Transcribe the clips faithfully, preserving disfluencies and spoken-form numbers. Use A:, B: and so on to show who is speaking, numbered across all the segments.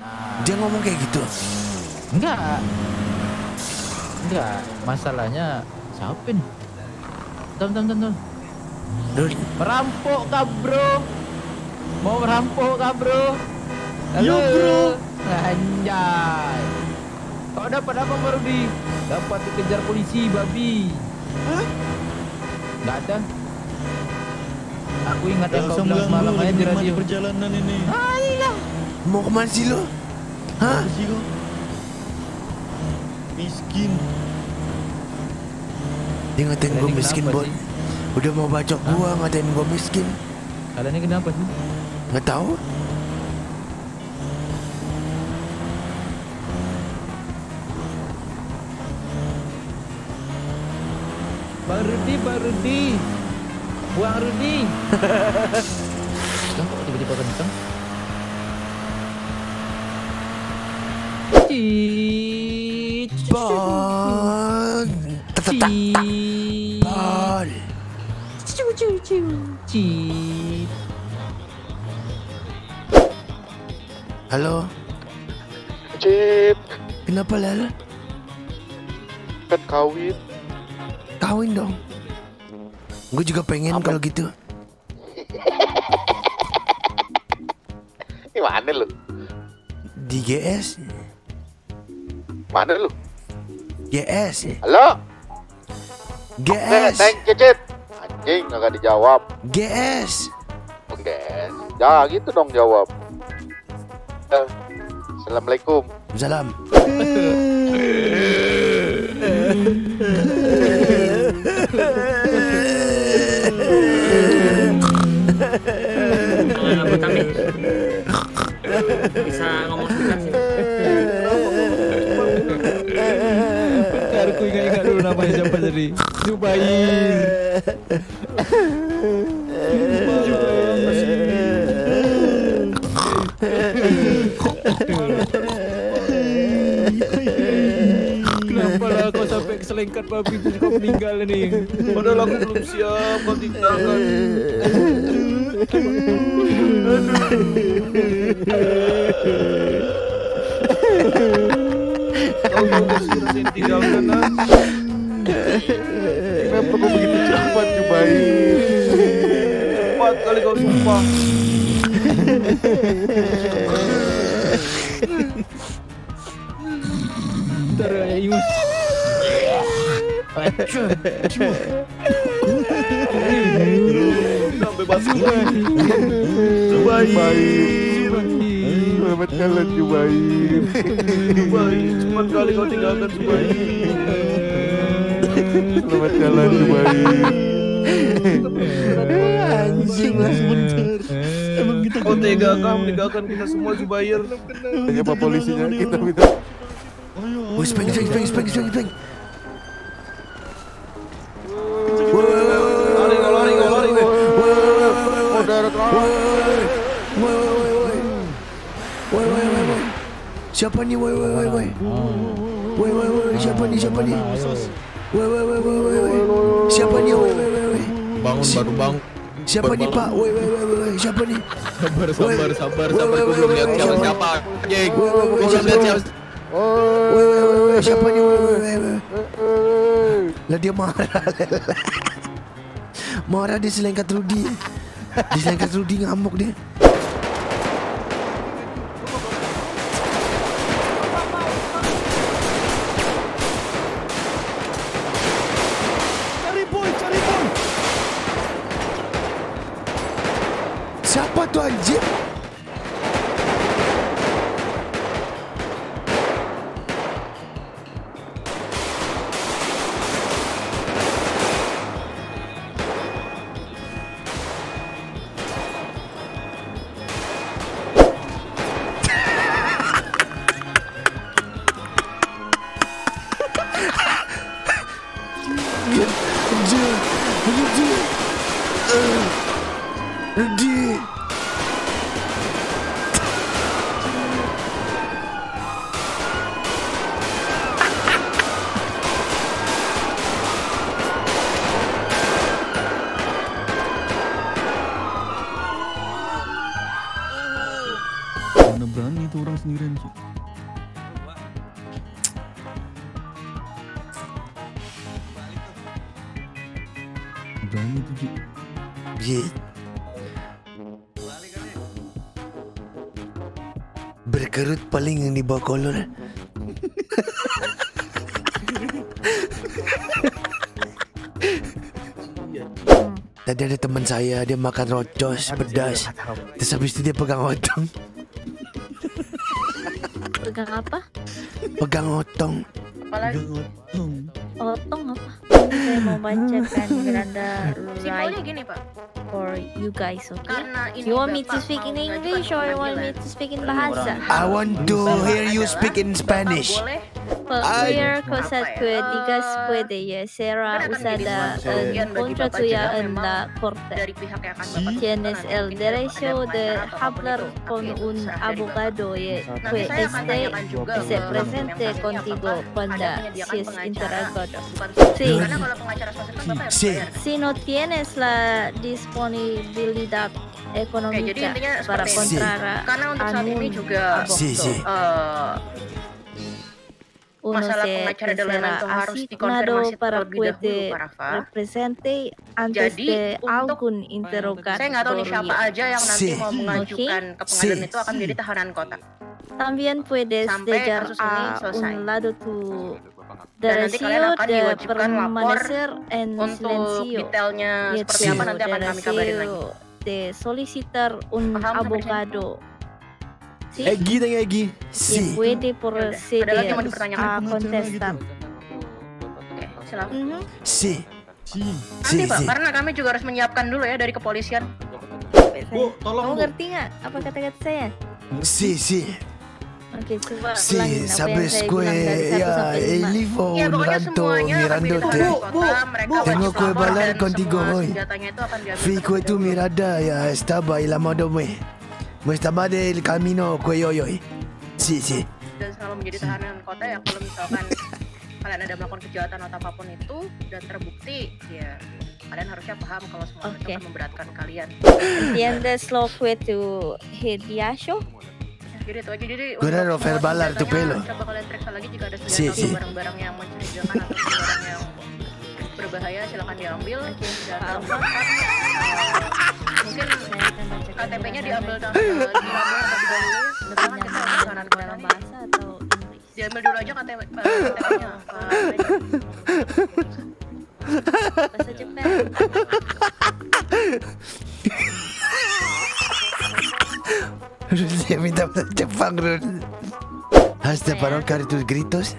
A: Dia ngomong kayak gitu?
B: Enggak. Enggak, masalahnya siapa nih? Tonton, tonton, tonton. Merampok kah bro? Mau merampok kah bro? Halo.
C: Yo bro.
B: Anjay. Kau dapat apa baru di? Dapat dikejar polisi babi.
C: Hah?
B: Enggak ada. Aku ingat yang kau
C: Usah
B: bilang semalam
C: mengganggu,
B: aja
C: lagi
B: di
C: nikmati
B: radio.
C: perjalanan ini.
B: Ayolah.
A: Mau kemana sih lo? Hah?
C: Apa sih kau? Miskin.
A: Dia ngatain gue
B: Kalian
A: miskin,
B: kenapa
A: Bon.
B: sih?
A: Udah mau bacok gua, ngatain gue miskin.
B: Kalian ini kenapa sih?
A: Nggak tahu?
B: Bang Rudi, Bang Rudi. Buang Rudi. Lah kok tiba-tiba kenceng? Cii.
A: Bon. Tetetak.
B: Cii.
A: Bon.
B: Ciu ciu ciu. Cii.
A: Halo.
D: Cip,
A: Kenapa Lal?
D: pet kawin.
A: Kawin dong. Gue juga pengen kalau gitu.
D: Ini mana lu?
A: Di G S.
D: Mana lu?
A: G S.
D: Halo?
A: G
D: Eh,
A: S.
D: thank you, Cip. Anjing, kagak dijawab.
A: G S.
D: Oke, ya gitu dong jawab. Eh, Assalamualaikum.
A: Salam.
E: Apa kami bisa ngomong sebentar sih?
B: Bentar, aku ingat-ingat dulu namanya siapa tadi. Zubair. Kenapa lah kau sampai keselengkat babi terus kau meninggal nih?
C: Padahal aku belum siap kau tinggalkan. Kau juga sudah saya tinggalkan.
D: Kenapa kau begitu cepat, Jubair?
C: Empat kali kau sumpah.
B: Bentar ya Imus.
C: Sampai basuh. Jubair.
D: Selamat jalan, Jubair.
C: Jubair, cepat kali kau tinggalkan Jubair.
D: Selamat jalan, Jubair.
A: Anjing lah.
C: Emang kita kau tega kah meninggalkan kita semua Jubair?
D: Tanya Pak polisinya, kita minta.
A: Woi, speng, speng, speng, speng, speng, speng.
C: Lari kau lari kau lari kau.
D: Oh, darat.
A: Woi, woi, woi, woi. Woi, woi, woi, woi. Siapa nih, woi, woi, woi, woi. Woi, woi, woi, siapa nih, siapa nih? Woi, woi, woi, woi, woi, woi. Siapa nih, woi, woi, woi, woi.
C: Bangun baru bangun.
A: Siapa nih, Pak? Woi, woi, woi, woi, siapa nih?
C: Sabar sabar sabar
A: Woi,
C: sabar.
A: woi,
C: Aku
A: woi,
C: belum
A: woi,
C: lihat
A: woi,
C: siapa
A: woi.
C: siapa. Jeng.
A: Woi, woi, woi,
C: Belum
A: siapa
C: lihat
A: nih?
C: siapa.
A: Woi, woi, woi, woi, siapa nih, woi, woi, woi, woi. Lah dia marah. Marah dia selengkat Rudi. Diselengkat Rudi ngamuk dia.
C: Cari boy, cari boy.
A: Siapa tuh anjir? Anjir, Rudi, uh, Rudi.
C: Mana berani itu orang sendirian, Ci. Berani tuh, Ci.
A: Ye. Berkerut paling yang di bawah kolor. Tadi ada teman saya, dia makan rocos pedas. Terus habis itu dia pegang otong.
E: Pegang apa?
A: Pegang otong.
E: Apalagi?
C: Otong.
E: Otong apa? Ini saya mau bacakan Miranda
F: Simpelnya
E: right
F: gini pak,
E: for you guys, okay?
F: karena ini
E: You want me to
F: Bapak
E: speak in
F: mau
E: English
F: mengajukan
E: or you want me
F: pemanggilan.
E: to speak in bahasa?
A: I want to hear you speak in Spanish.
F: Boleh
E: Cualquier
F: Ay.
E: cosa
F: Apa ya?
E: que digas
F: Eh,
E: puede ya será
F: kan akan menjadi
E: usada
F: suatu kerugian
E: en
F: bagi
E: contra
F: Bapak
E: tuya
F: jika
E: en
F: memang
E: la corte.
F: dari pihak yang akan
C: Si.
F: Bapak
E: Tienes
F: tuntutan,
E: el
F: nanti
E: derecho
F: ada
E: de
F: pengacara atau apapun
E: hablar
F: itu.
E: con
F: Oke,
E: un
F: usaha dari
E: abogado ya
F: Nanti
E: que
F: saya akan
E: esté
F: tanyakan juga
E: se
F: ke hakim
E: presente
F: yang tadi
E: contigo
F: apakah
E: cuando
F: ada menyediakan
E: si es
F: pengacara?
E: interrogado.
F: Bukan
E: Sí.
F: karena kalau pengacara swasta kan Bapak harus
A: Sí.
F: bayar.
E: Si no tienes la disponibilidad
F: Oke, jadi
E: económica
F: intinya
E: para
F: seperti ini.
E: contratar
F: Karena untuk saat ini juga
A: Sí, sí.
F: eh,
E: uno
F: masalah
E: se
F: pengacara
E: te
F: dan lain-lain
E: será
F: itu harus
E: asignado
F: dikonfirmasi
E: para
F: terlebih dahulu,
E: puede
F: Pak Rafa.
E: represente antes
F: Jadi,
E: de
F: untuk-
E: algún interrogatorio.
F: Saya nggak tahu nih siapa aja yang nanti
A: Sí.
F: mau mengajukan ke pengadilan
A: Sí.
F: itu akan menjadi tahanan kota.
E: También puedes
F: Sampai
E: dejar
F: kasus ini
E: a
F: selesai.
E: un lado tu
F: Dan nanti kalian
E: derecho
F: akan
E: de
F: diwajibkan lapor
E: permanecer en
F: Untuk
E: silencio.
F: detailnya
E: Y
F: seperti
A: Sí.
F: apa nanti akan kami kabarin lagi.
E: deseo de solicitar un
F: Paham sampai
E: abogado. ¿Sí?
A: Egi tanya Egi.
E: Que
A: Si.
E: puede
F: Ada lagi
E: proceder
F: yang mau dipertanyakan?
E: a
C: Pengacara
E: contestar.
C: gitu.
F: Oke, silakan.
E: Ujú.
A: Si.
C: Si.
F: Nanti
A: Si,
F: Pak,
A: si.
F: karena kami juga harus menyiapkan dulu ya dari kepolisian.
C: Bu, tolong,
E: Kamu
C: Bu.
E: ngerti nggak apa kata-kata saya?
A: Si, si.
E: Oke, coba
A: Si,
E: ulangin apa yang
A: sabes
E: saya
A: que
E: bilang dari satu
A: ya
E: sampai lima.
A: el hijo
F: Ya
A: un
F: pokoknya
A: rato
F: semuanya akan
A: mirando
F: menjadi
A: te.
F: tahanan kota, mereka
A: Tengo
F: wajib
A: que
F: lapor
A: hablar
F: dan
A: contigo
F: semua
A: hoy.
F: senjatanya itu akan diambil
A: Fico
F: terlebih
A: tu
F: dahulu.
A: mirada ya estaba y la modo me. Me estaba del camino cuello hoy. Si, si.
F: Dan selalu menjadi tahanan kota ya kalau misalkan kalian ada melakukan kejahatan atau apapun itu dan terbukti ya kalian harusnya paham kalau semua itu
E: Oke.
F: akan memberatkan kalian.
E: ¿Entiendes lo que tu hediasyo?
F: Jadi itu aja jadi
A: Gue udah
F: untuk semua
A: verbalar tu
F: senjatanya,
A: pelo.
F: coba kalian periksa lagi jika ada senjata
A: Si,
F: atau
A: si.
F: barang-barang yang mencurigakan atau barang yang berbahaya silakan diambil dan
E: Paham.
F: dalam mungkin
E: Saya akan bacakan
F: K T P-nya
E: dengan
F: diambil
E: baik.
F: diambil terlebih dahulu
E: Lebih
F: karena kita
E: nyaman
F: harus tahanan kota
E: dalam
F: nih.
E: bahasa atau Inggris?
F: Diambil dulu aja K T P-nya.
E: Bahasa Jepang.
A: Dia minta bahasa Jepang Rul. Hasta para tus gritos.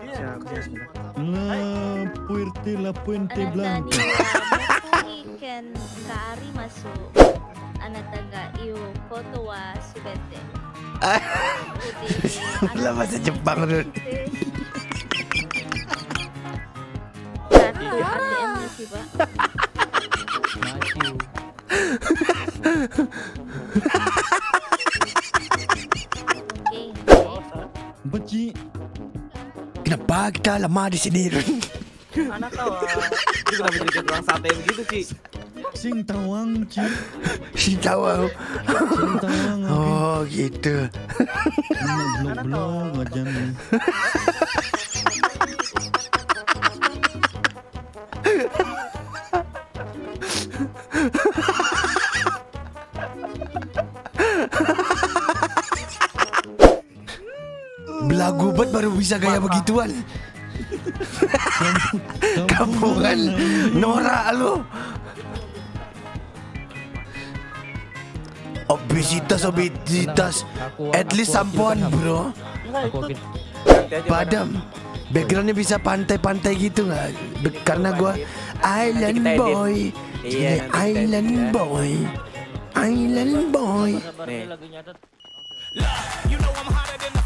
C: La puerta, la puente
E: Anak
C: blanca.
E: tadi mukui ken kaari masuk. Anak taga iyo foto wa subete.
A: Lah bahasa Jepang Rul.
E: Tadi R T M-nya sih Pak.
B: Maju.
E: Oke.
C: Beci.
A: Kenapa kita lama di sini Rul?
G: Mana tahu? Ini kenapa jadi kayak tukang sate begitu, Ci?
C: Sing tawang, Ci.
A: Si tahu aku.
C: Sing tawang. oke.
A: Oh gitu.
C: Ini blog-blog aja nih.
A: Belagu banget baru bisa gaya begituan. Kampungan norak lu. Obesitas obesitas. At least sampoan bro.
B: Aku akan
G: Ganti aja.
A: Padam. Backgroundnya bisa pantai-pantai gitu nggak? Be- Karena gua island
G: kita edit.
A: boy.
G: Iya,
A: Jadi
G: nanti kita edit
A: island
G: ya.
A: boy. Island boy.
G: Nih.
B: lagunya tuh.
H: You know I'm hotter than